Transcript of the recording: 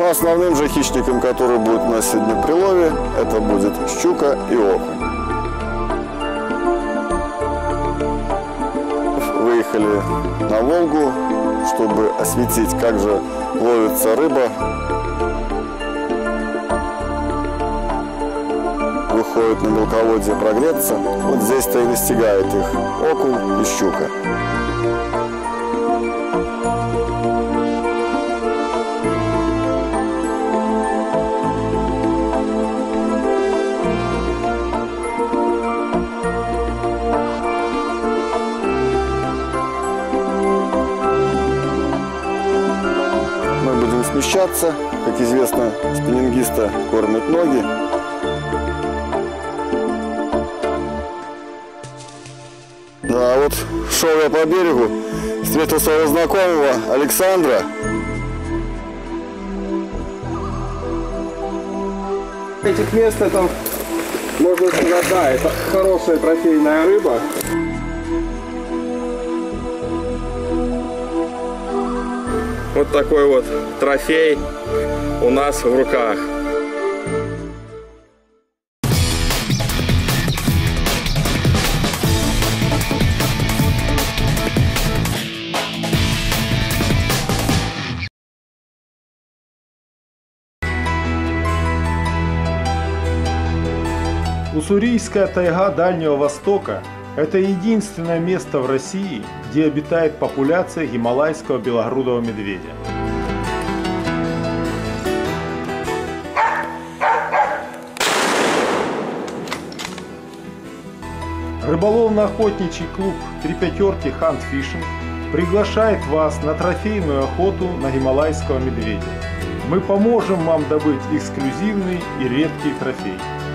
Но основным же хищником, который будет у нас сегодня при лове, это будет щука и окунь. Выехали на Волгу, чтобы осветить, как же ловится рыба. Выходит на мелководье прогреться. Вот здесь-то и достигает их окунь и щука. Мы будем смещаться. Как известно, спиннингиста кормят ноги. Да, вот шел я по берегу, встретил своего знакомого Александра. Этих мест это, можно сказать, да, это хорошая трофейная рыба. Вот такой вот трофей у нас в руках. Уссурийская тайга Дальнего Востока – это единственное место в России, где обитает популяция гималайского белогрудого медведя. Рыболовно-охотничий клуб «Три пятерки Hunt Fishing» приглашает вас на трофейную охоту на гималайского медведя. Мы поможем вам добыть эксклюзивный и редкий трофей.